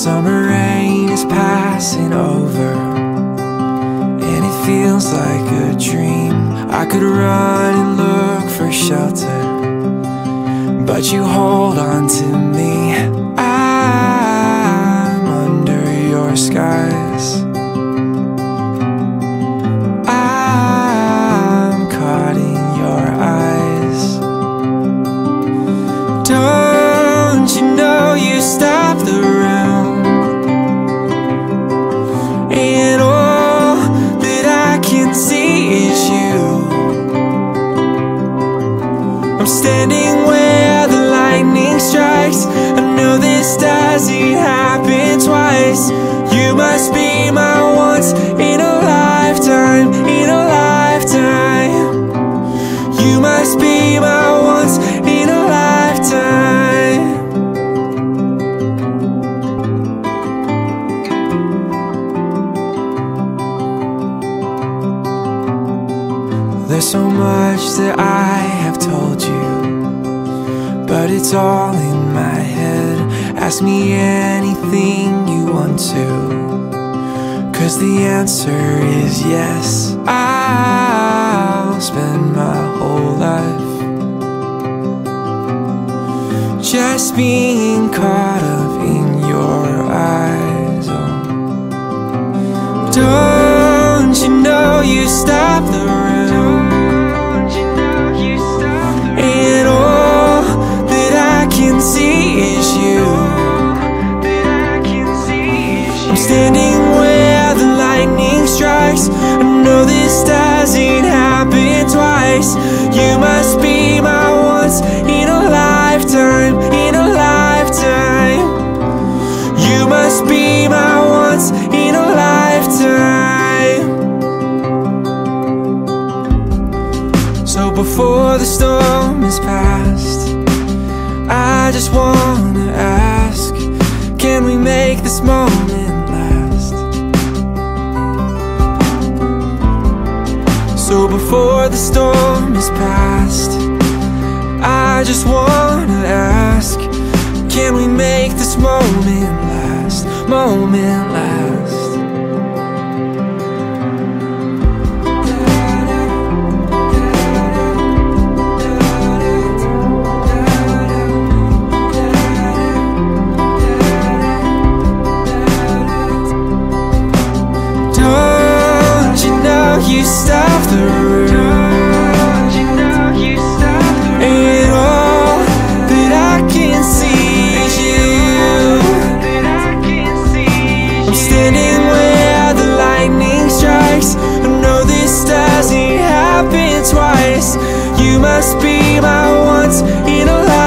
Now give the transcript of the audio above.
summer rain is passing over, and it feels like a dream. I could run and look for shelter, but you hold on to me. I'm under your skies. I'm caught in your eyes. Don't you know you stop the round, and all that I can see is you. I'm standing where the lightning strikes. I know this doesn't happen twice. You must be my once in a lifetime, in a lifetime. You must be my once in a lifetime. There's so much that I have told you, but it's all in my head. Ask me anything you want to, 'cause the answer is yes. I'll spend my whole life just being caught up in your eyes. Oh, don't you know you stop the room, and all that I can see is you. I'm standing where the lightning strikes. I know this doesn't happen twice. You must be my once in a lifetime, in a lifetime. You must be my once in a lifetime. So before the storm is past, I just wanna ask, can we make this moment last? So before the storm is past, I just wanna ask, can we make this moment last, moment last? You stop the room, and all that I can see is you. I'm standing where the lightning strikes. I know this doesn't happen twice. You must be my once in a lifetime.